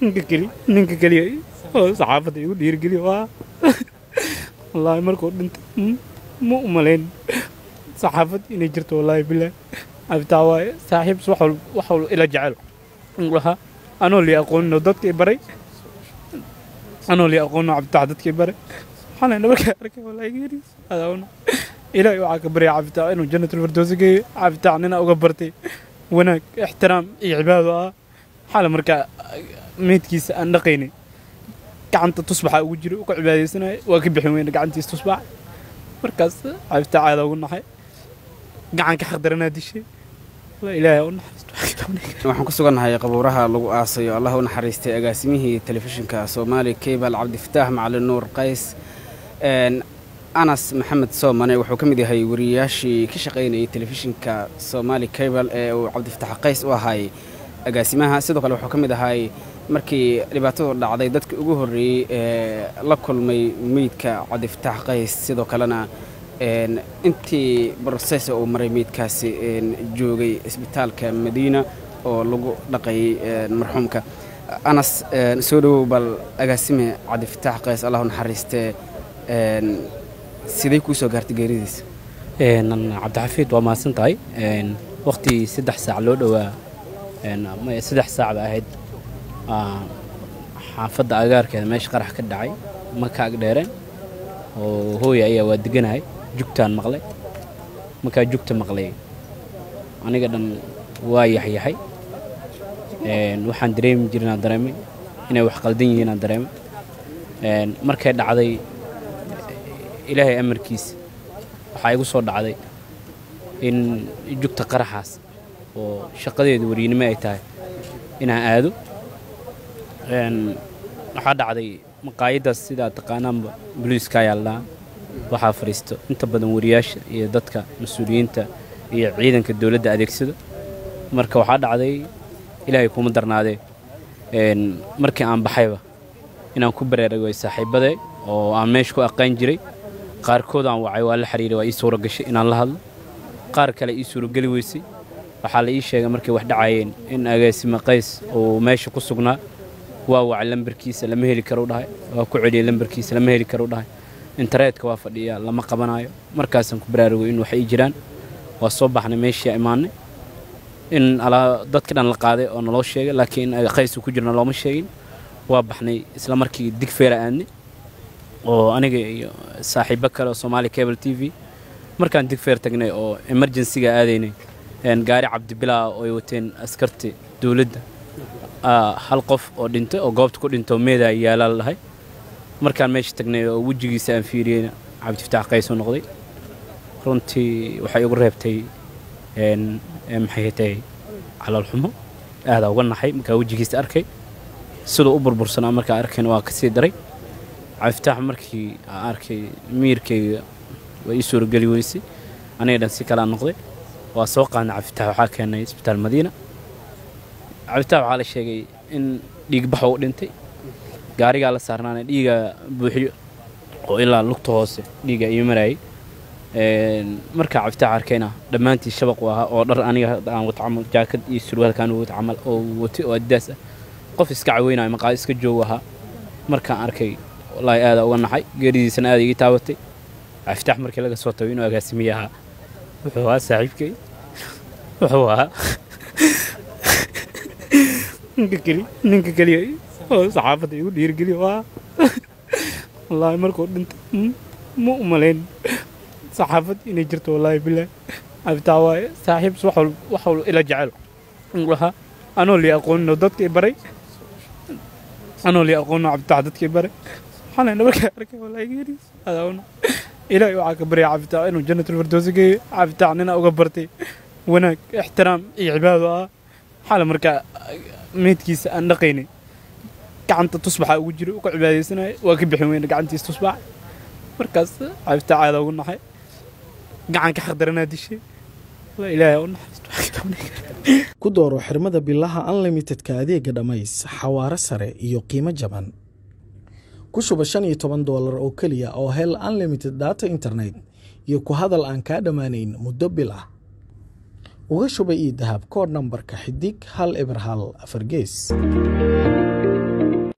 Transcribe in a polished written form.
ninka kaliya oo saxaafadda igu dhiirigeliya waa wallaahi markuu dhintay ma u malayn saxaafad inay jirto wallaahi bilaahi cabditaa waaye saaxiibs wax walba ila jecel lahaa anoo lii aqoonino dadkii baray anoo lii aqoonino cabditaa dadkii baray waxaan markaa arkay wallaahi geeriis adaawna ilaahay waxaa ka baryay cabditaa inuu jannatul firdawsi geeyo cabditaa nina uga bartay wanaag ixtiraam iyo cibaado ah xaala markaa meydkiisa aan dhaqaynay gacanta tusbaxa ugu jiro ku cibaadaysanay waa ka bixin weyna gacantiisa tusbax markaas cabditaa caada ugu naxay gacanka xaqdaranaa dishay ilaahay u naxariisto waxaan ku sugannahay qabuuraha lagu aasayo allah u naxariistay agaasimihii telefishinka Soomaali Cable Cabdifataax Macalin Nuur Qays Anas Maxamed Soomane wuxuu ka mid yahay wariyaashii ka shaqeynayay telefishinka Soomaali Cable ee uu Cabdifataax Qays u ahay agaasimaha sidoo kale wuxuu ka mid ahay markii dhibaatadu dhacday dadkii ugu horeeyay ee la kulmay meydka Cabdifataax Qays sidoo kalena intii process uu maray meydkaasi joogay isbitaalka Madiina oo lagu dhaqay marxuumka Anas soo dhaw bal agaasime Cabdifataax Qays allah u naxariistay sidee ku soo gaartay geeridiisa cabdixafiid waa maasan tahay waqti 3 saac loo dhawaa 3 saac ahayd xaafadda agaarkeeda meesha qarax ka dhacay ma ka ag dheereen oo hooyo ayaa waa deganahay jugtaan maqlay markaa jugta maqlay aniga dhan waa yaxyahay waxaan dareemi jirnaa dareemay inay wax qaldan yihiin aan dareemay markay dhacday ilaahay amarkiisa waxaa igu soo dhacday in jugta qaraxaas oo shaqadeedu wariinimo ay tahay inaan aado waxaa dhacday maqaayadaas sidaa taqaanaanba booliiska ayaa la waxaa fariisto inta badan wariyaasha iyo dadka mas'uuliyiinta iyo ciidanka dawladda adeegsada marka waxaa dhacday ilaahay kuma darnaadee markii aan baxayba inaan ku baraarugay saaxiibaday oo aan meesha ku aqaan jiray qaarkood aan wacay waa la xiriiray waa ii suura gashay inaan la hadlo qaar kale ii suura gali weysay waxaa la ii sheegay markay wax dhacayeen in agaasime Qays oo meesha ku sugnaa waa wacay lambarkiisa lama heli karo dhahay waa ku celiyay lambarkiisa lama heli karo dhahay internetka waa fadhiya lama qabanayo markaasaan ku baraarugay in wax ay jiraan waa soo baxnay meeshii imaanay in ala dadka dhan la qaaday oo naloo sheegay laakiin Qays ku jirna looma sheegin waa baxnay isla markii digfeer aadnay oo aniga iyo saaxiibo kale oo Soomaali Cable TV markaan digfeer tagnay oo emergency-ga aadaynay gaari Cabdibilaa oo ay wateen askarti dawladda hal qof oo dhintay oo goobta ku dhintay meeda yaala lahay markaan meesha tagnay oo wajigiisa aan fiiriyay Cabdifataax Qays oo noqday runtii waxay ugu reebtay maxay tahay calool xumo aad uga naxay markaa wajigiisa arkay sidoo u burbursanaa markaa arkeen waa ka sii daray Cabdifataax markii arkay miirkayga way ii suura gali weysay aniga dhan si kala noqday waa soo qaadnay Cabdifataax waxaa keenay isbitaal Madiina Cabdifataax waxaa la sheegay in dhiig bax uu dhintay gaariga la saarnaanay dhiiga buuxiyo oo ilaa lugta hoose dhiiga iyo maray marka Cabdifataax arkayna dhamaantii shabaq waa oo dhar aniga aan wata camal jaakad iyo surwaal kaan wata camal oo wati oo Adidas qof iska caawinay maqaad iska joogaha markaan arkay wallahi aad uga naxay geeridiisana aad iga taabatay Cabdifataax markii laga soo tago inuu agaasimiyaha wuxuu ahaa saaxiibkay wuxuu ahaa ninka kaliya oo saxaafadda igu dhiirigeliya waa wallaahi markuu dhintay ma u malayn saxaafad inay jirto wallaahi bilaahi cabditaa waaye saaxiibs wax walba ila jecel lahaa anoo lii aqoonino dadkii baray anoo lii aqoonino cabditaa dadkii baray waxaan markaa arkay wallaahi geeriis adaawna ilaahay waxaa ka baryay cabditaa inuu jannatul firdawsi geeyo cabditaa nina uga bartay wanaag ixtiraam iyo cibaado ah xaala markaa meydkiisa aan dhaqaynay gacanta tusbaxa ugu jiro ku cibaadaysanay waa ka bixin weyna gacantiisa tusbax markaas Cabdifataax caada ugu naxay gacanka xaqdaranaa dishay ilaahay u naxariisto ku dooro xirmada billaha unlimited-ka adeega dhamays xawaare sare iyo qiimo jaban ku shuba $15 oo kaliya oo hel unlimited data internet iyo ku hadal aan ka dhamaanayn muddo bil ah uga shuba ii dahab kood nambarka xidig 1 eber 1 4 gees